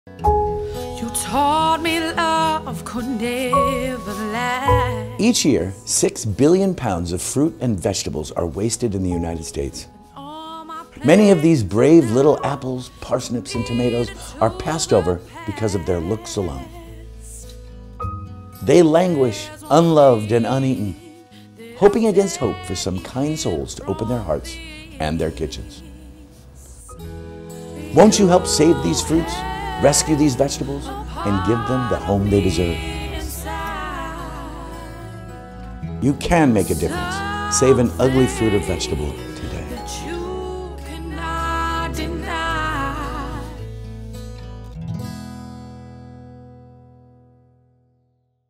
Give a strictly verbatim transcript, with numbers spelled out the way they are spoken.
You taught me love could never last. Each year, six billion pounds of fruit and vegetables are wasted in the United States. Many of these brave little apples, parsnips, and tomatoes are passed over because of their looks alone. They languish, unloved and uneaten, hoping against hope for some kind souls to open their hearts and their kitchens. Won't you help save these fruits, rescue these vegetables, and give them the home they deserve? You can make a difference. Save an ugly fruit or vegetable